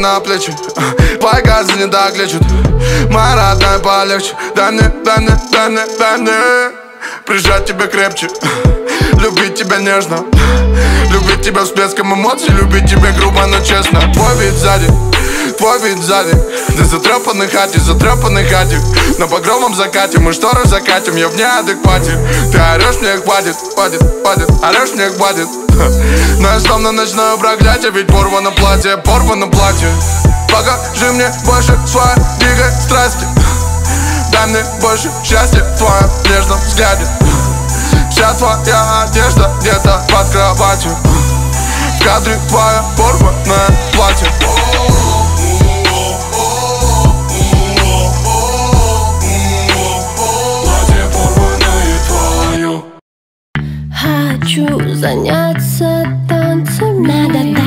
на плечи. Твои газы не так лечат. Моя родная, полегче. Дай мне прижать тебя крепче. Любить тебя нежно. Любить тебя с всплеском эмоций. Любить тебя грубо, но честно. Твой вид сзади, ты затрепанный хатик. На багровом закате мы шторы закатим. Я в неадеквате. Ты орешь, мне хватит. Орешь, мне хватит. Но я словно ночное проклятие. Ведь порвано платье. Покажи мне больше своей дикой страсти. Дай мне больше счастья в твоем нежном взгляде. Вся твоя одежда где-то под кроватью. В кадре твое порванное платье. Платье порванное твое. Хочу заняться танцами. Надо